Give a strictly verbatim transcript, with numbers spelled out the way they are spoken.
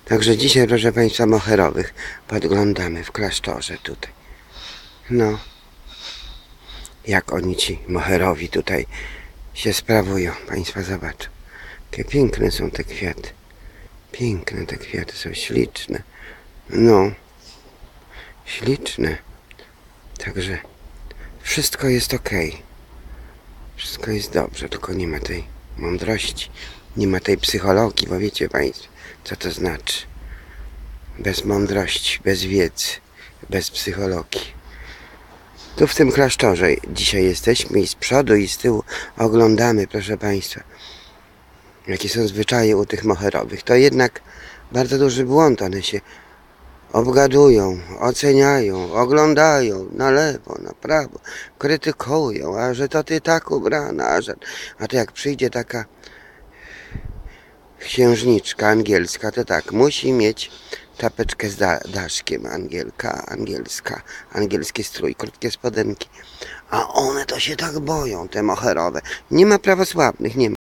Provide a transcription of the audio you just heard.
Także dzisiaj, proszę Państwa, moherowych podglądamy w klasztorze tutaj. No, jak oni ci moherowi tutaj się sprawują. Państwo zobaczą. Jakie piękne są te kwiaty. Piękne te kwiaty są, śliczne. No, śliczne. Także wszystko jest ok. Wszystko jest dobrze, tylko nie ma tej mądrości. Nie ma tej psychologii, bo wiecie Państwo, co to znaczy. Bez mądrości, bez wiedzy, bez psychologii. Tu w tym klasztorze dzisiaj jesteśmy i z przodu i z tyłu oglądamy, proszę Państwa, jakie są zwyczaje u tych moherowych. To jednak bardzo duży błąd. One się obgadują, oceniają, oglądają na lewo, na prawo, krytykują, a że to ty tak ubrana, a, że... a to jak przyjdzie taka księżniczka angielska, to tak, musi mieć czapeczkę z da daszkiem, angielka, angielska, angielski strój, krótkie spodenki. A one to się tak boją, te moherowe. Nie ma prawosławnych, nie ma.